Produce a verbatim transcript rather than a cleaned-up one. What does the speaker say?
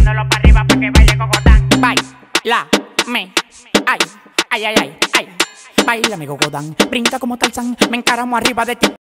tirándolo para arriba pa' que baile cocotán. Baila, me, ay, ay, ay, ay, ay. Baila mi cocotán, brinca como Tarzán, me encaramo arriba de ti.